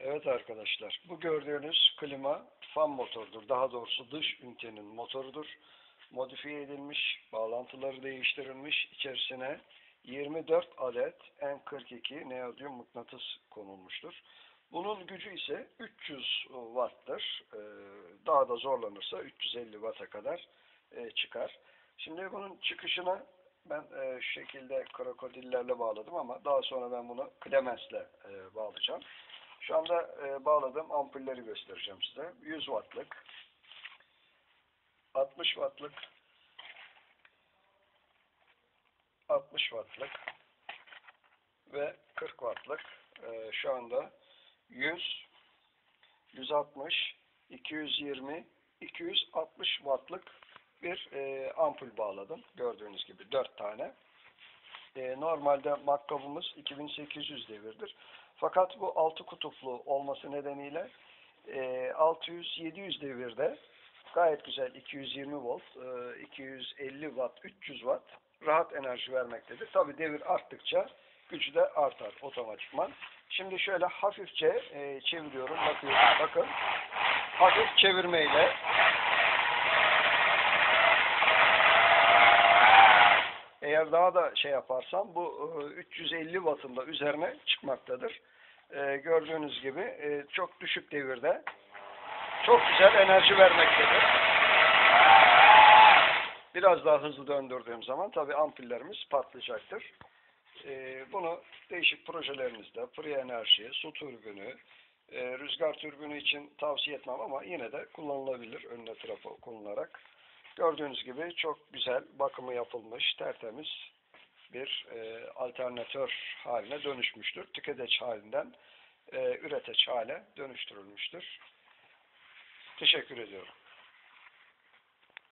Evet arkadaşlar, bu gördüğünüz klima fan motorudur. Daha doğrusu dış ünitenin motorudur. Modifiye edilmiş, bağlantıları değiştirilmiş. İçerisine 24 adet N42 neodyum mıknatıs konulmuştur. Bunun gücü ise 300 watt'tır. Daha da zorlanırsa 350 watt'a kadar çıkar. Şimdi bunun çıkışına ben şu şekilde krokodillerle bağladım ama daha sonra ben bunu klemensle bağlayacağım. Şu anda bağladığım ampulleri göstereceğim size. 100 wattlık, 60 wattlık, 60 wattlık ve 40 wattlık. Şu anda 100, 160, 220, 260 wattlık bir ampul bağladım. Gördüğünüz gibi 4 tane. Normalde matkabımız 2800 devirdir. Fakat bu 6 kutuplu olması nedeniyle 600-700 devirde gayet güzel 220 volt, 250 watt, 300 watt rahat enerji vermektedir. Tabi devir arttıkça gücü de artar otomatikman. Şimdi şöyle hafifçe çeviriyorum. Bakın. Hafif çevirmeyle eğer daha da şey yaparsam bu 350 wattın da üzerine çıkmaktadır. Gördüğünüz gibi çok düşük devirde çok güzel enerji vermektedir. Biraz daha hızlı döndürdüğüm zaman tabi ampullerimiz patlayacaktır. Bunu değişik projelerinizde free enerji, su türbünü, rüzgar türbünü için tavsiye etmem ama yine de kullanılabilir önüne trafo konularak. Gördüğünüz gibi çok güzel bakımı yapılmış, tertemiz bir alternatör haline dönüşmüştür. Tüketeç halinden üreteç hale dönüştürülmüştür. Teşekkür ediyorum.